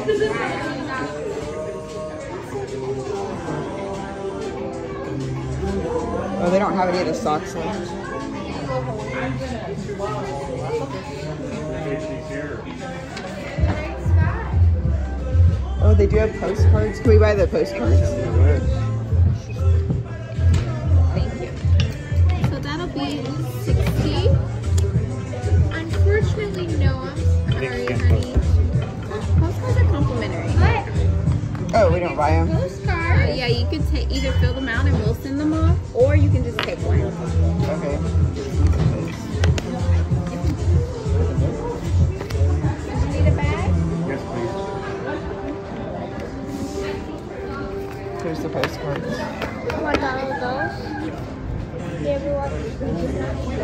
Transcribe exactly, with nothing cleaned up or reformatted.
Oh, they don't have any of the socks left. Oh, they do have postcards. Can we buy the postcards? Thank you. So that'll be sixty. Unfortunately, no. I'm sorry, honey. Postcards are complimentary. What? Oh, we don't buy them. Postcard. Yeah, you could take either fill them out and we'll send them off, or you can just take one. Okay. Need a bag? Yes, please. Here's the postcards. Oh my god, all those? You ever watch